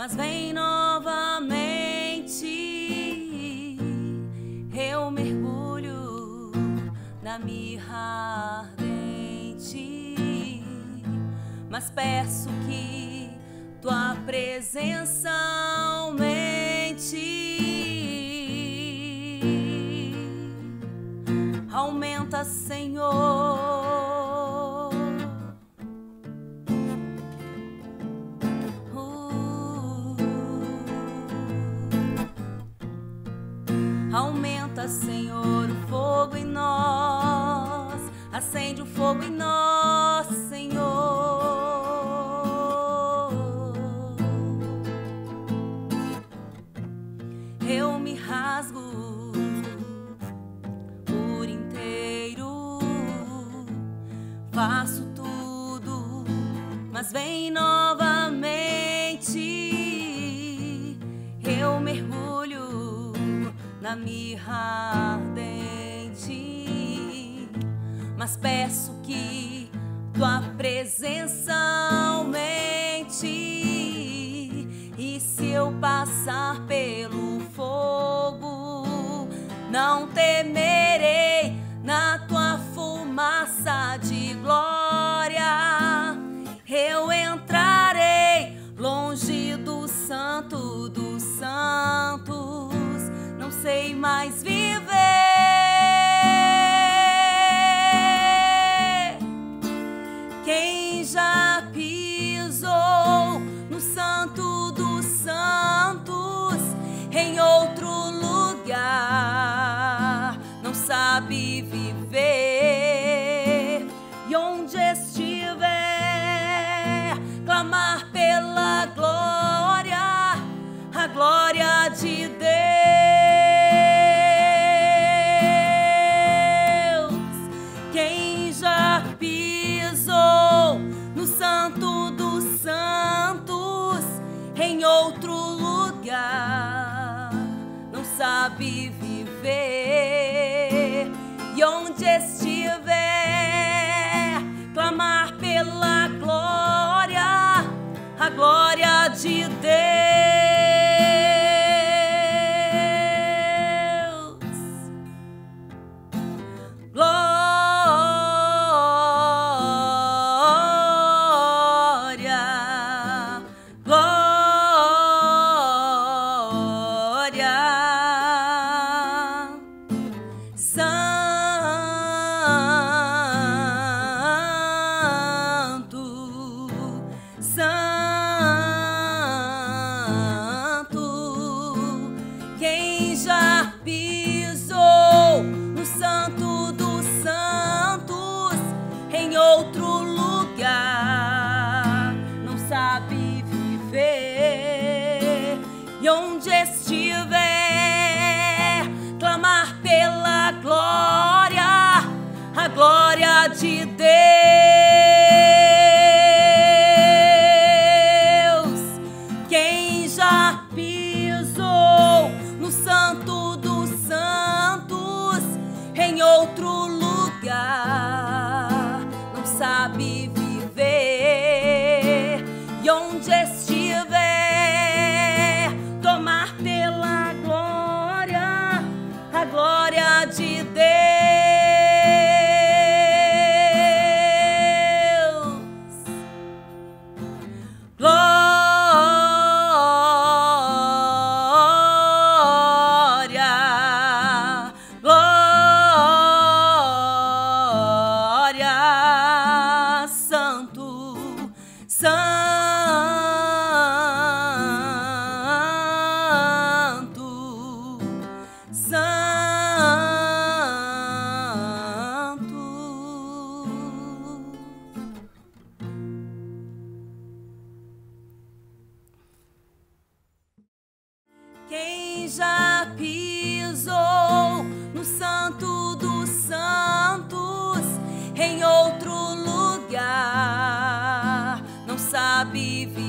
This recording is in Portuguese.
mas vem novamente. Eu mergulho na mirra ardente, mas peço que tua presença aumente. Aumenta, Senhor. Aumenta, Senhor, o fogo em nós. Acende o fogo em nós, Senhor. Eu me rasgo por inteiro, faço tudo, mas vem novamente. Eu mergulho na mirra ardente, mas peço que tua presença aumente. E se eu passar pelo fogo, não temerei. Na tua fumaça de glória eu entrarei longe do santo dos santos. Não sei mais viver. Quem já pisou no santo dos santos em outro lugar não sabe viver. E onde estiver, clamar pela glória, a glória de Deus. Quem já pisou no santo dos santos em outro lugar não sabe viver. E onde estiver, clamar pela glória, a glória de Deus. E onde estiver, clamar pela glória, a glória de Deus. Quem já pisou no santo dos santos em outro lugar não sabe viver. E onde estiver, tomar pela glória, a glória de Deus. Glória, glória, santo, santo. Quem já pisou no santo dos santos em outro lugar não sabe viver.